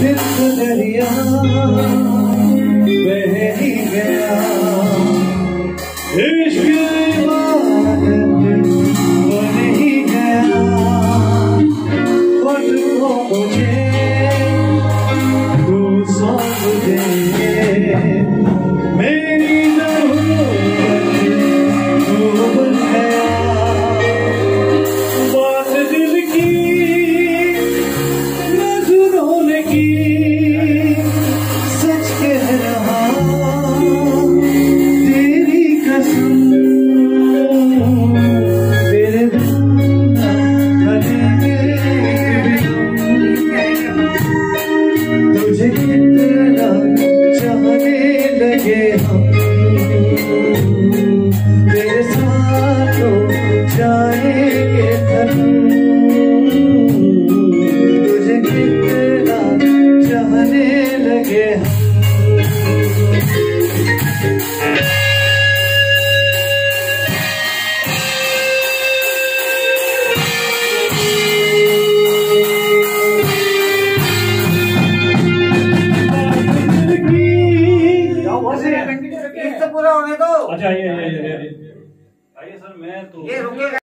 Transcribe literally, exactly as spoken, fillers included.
सिर्फ दरिया बह ही गया, इश्क इबादत बन ही गया। खुद को मुझे तू सौंप दे, मेरी ज़रूरत तू बन गया। बात दिल की नजरों ने की, सच कह रहा तेरी कसम, तेरे बिना तुझे कितना चाहने लगे हम, तेरे साथ तो जाएंगे हम, तुझे कितना चाहने लगे हम। पूरा होने दो। अच्छा ये ये ये ये आइए सर, मैं तो ये रुकेगा।